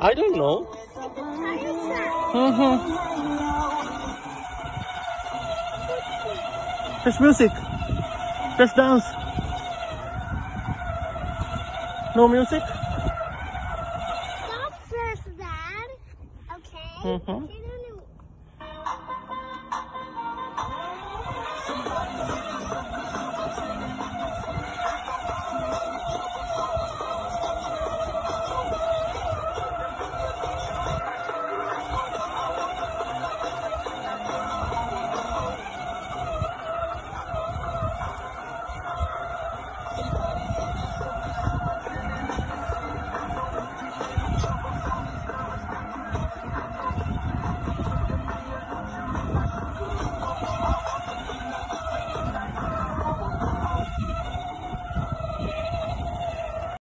I don't know. Press music. Press dance. No music? Stop first, Dad. Okay.